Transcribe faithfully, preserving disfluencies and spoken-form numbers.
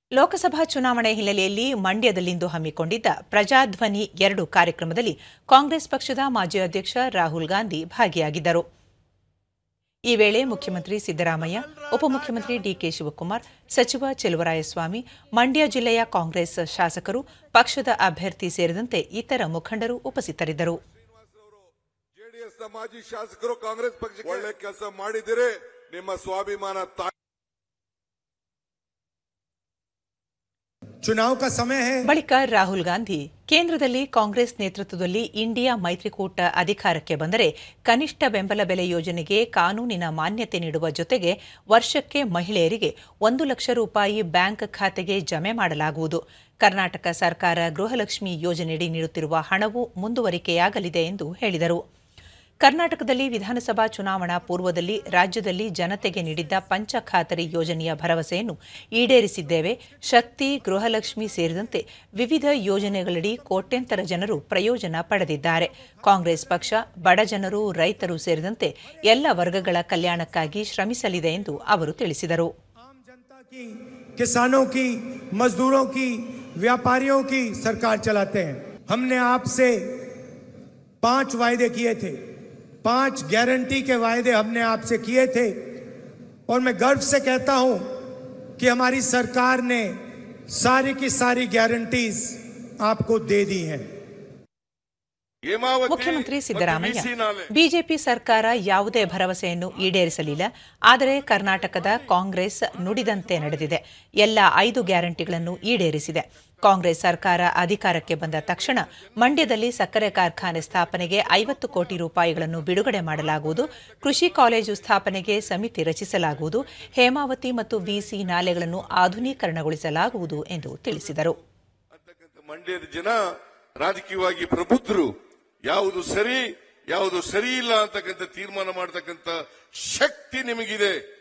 ಲೋಕಸಭಾ ಚುನಾವಣೆ ಹಿನ್ನೆಲೆಯಲ್ಲಿ ಮಂಡ್ಯದಲ್ಲಿಂದು ಹಮ್ಮಿಕೊಂಡಿದ್ದ ಪ್ರಜಾಧ್ವನಿ ಎರಡು ಕಾರ್ಯಕ್ರಮದಲ್ಲಿ ಕಾಂಗ್ರೆಸ್ ಪಕ್ಷದ ಮಾಜಿ ಅಧ್ಯಕ್ಷ ರಾಹುಲ್ ಗಾಂಧಿ ಭಾಗಿಯಾಗಿದ್ದರು. ಈ ವೇಳೆ ಮುಖ್ಯಮಂತ್ರಿ ಸಿದ್ದರಾಮಯ್ಯ, ಉಪಮುಖ್ಯಮಂತ್ರಿ ಡಿಕೆ ಶಿವಕುಮಾರ್, ಸಚಿವ ಚೆಲುವರಾಯಸ್ವಾಮಿ, ಮಂಡ್ಯ ಜಿಲ್ಲೆಯ ಕಾಂಗ್ರೆಸ್ ಶಾಸಕರು, ಪಕ್ಷದ ಅಭ್ಯರ್ಥಿ ಸೇರಿದಂತೆ ಇತರ ಮುಖಂಡರು ಉಪಸ್ಥಿತರಿದ್ದರು. ಮಾಜಿ ಶಾಸಕರು ಕಾಂಗ್ರೆಸ್ ಪಕ್ಷಕ್ಕೆ ಒಳ್ಳೆ ಕೆಲಸ ಮಾಡಿದರೆ ನಿಮ್ಮ ಸ್ವಾಭಿಮಾನ ಚುನಾವ್ ಕಾ ಸಮಯ ಹೈ. ಬಳಿಕ ರಾಹುಲ್ ಗಾಂಧಿ ಕೇಂದ್ರದಲ್ಲಿ ಕಾಂಗ್ರೆಸ್ ನೇತೃತ್ವದಲ್ಲಿ ಇಂಡಿಯಾ ಮೈತ್ರಿಕೂಟ ಅಧಿಕಾರಕ್ಕೆ ಬಂದರೆ ಕನಿಷ್ಠ ಬೆಂಬಲ ಬೆಲೆ ಯೋಜನೆಗೆ ಕಾನೂನಿನ ಮಾನ್ಯತೆ ನೀಡುವ ಜೊತೆಗೆ ವರ್ಷಕ್ಕೆ ಮಹಿಳೆಯರಿಗೆ ಒಂದು ಲಕ್ಷ ರೂಪಾಯಿ ಬ್ಯಾಂಕ್ ಖಾತೆಗೆ ಜಮೆ ಮಾಡಲಾಗುವುದು. ಕರ್ನಾಟಕ ಸರ್ಕಾರ ಗೃಹಲಕ್ಷ್ಮಿ ಯೋಜನೆಯಡಿ ನೀಡುತ್ತಿರುವ ಹಣವೂ ಮುಂದುವರಿಕೆಯಾಗಲಿದೆ ಎಂದು ಹೇಳಿದರು. ಕರ್ನಾಟಕದಲ್ಲಿ ವಿಧಾನಸಭಾ ಚುನಾವಣಾ ಪೂರ್ವದಲ್ಲಿ ರಾಜ್ಯದಲ್ಲಿ ಜನತೆಗೆ ನೀಡಿದ್ದ ಪಂಚ ಖಾತರಿ ಯೋಜನೆಯ ಭರವಸೆಯನ್ನು ಈಡೇರಿಸಿದ್ದೇವೆ. ಶಕ್ತಿ, ಗೃಹಲಕ್ಷ್ಮಿ ಸೇರಿದಂತೆ ವಿವಿಧ ಯೋಜನೆಗಳಡಿ ಕೋಟ್ಯಂತರ ಜನರು ಪ್ರಯೋಜನ ಪಡೆದಿದ್ದಾರೆ. ಕಾಂಗ್ರೆಸ್ ಪಕ್ಷ ಬಡಜನರು, ರೈತರು ಸೇರಿದಂತೆ ಎಲ್ಲ ವರ್ಗಗಳ ಕಲ್ಯಾಣಕ್ಕಾಗಿ ಶ್ರಮಿಸಲಿದೆ ಎಂದು ಅವರು ತಿಳಿಸಿದರು. किसानों की, मजदूरों की, व्यापारियों की सरकार चलाते हैं. हमने आपसे पांच वायदे किए थे, पांच गारंटी के वायदे हमने आपसे किए थे और मैं गर्व से कहता हूं कि हमारी सरकार ने सारी की सारी गारंटीज आपको दे दी हैं. ಮುಖ್ಯಮಂತ್ರಿ ಸಿದ್ದರಾಮಯ್ಯ, ಬಿಜೆಪಿ ಸರ್ಕಾರ ಯಾವುದೇ ಭರವಸೆಯನ್ನು ಈಡೇರಿಸಲಿಲ್ಲ. ಆದರೆ ಕರ್ನಾಟಕದ ಕಾಂಗ್ರೆಸ್ ನುಡಿದಂತೆ ನಡೆದಿದೆ. ಎಲ್ಲ ಐದು ಗ್ಯಾರಂಟಿಗಳನ್ನು ಈಡೇರಿಸಿದೆ. ಕಾಂಗ್ರೆಸ್ ಸರ್ಕಾರ ಅಧಿಕಾರಕ್ಕೆ ಬಂದ ತಕ್ಷಣ ಮಂಡ್ಯದಲ್ಲಿ ಸಕ್ಕರೆ ಕಾರ್ಖಾನೆ ಸ್ಥಾಪನೆಗೆ ಐವತ್ತು ಕೋಟಿ ರೂಪಾಯಿಗಳನ್ನು ಬಿಡುಗಡೆ ಮಾಡಲಾಗುವುದು. ಕೃಷಿ ಕಾಲೇಜು ಸ್ಥಾಪನೆಗೆ ಸಮಿತಿ ರಚಿಸಲಾಗುವುದು. ಹೇಮಾವತಿ ಮತ್ತು ವಿಸಿ ನಾಲೆಗಳನ್ನು ಆಧುನೀಕರಣಗೊಳಿಸಲಾಗುವುದು ಎಂದು ತಿಳಿಸಿದರು. ಮಂಡ್ಯದ ಜನ ರಾಜಕೀಯವಾಗಿ ಪ್ರಬುದ್ಧರು, ಯಾವುದು ಸರಿ ಯಾವುದು ಸರಿ ಇಲ್ಲ ಅಂತಕ್ಕಂಥ ತೀರ್ಮಾನ ಮಾಡತಕ್ಕಂಥ ಶಕ್ತಿ ನಿಮಗಿದೆ.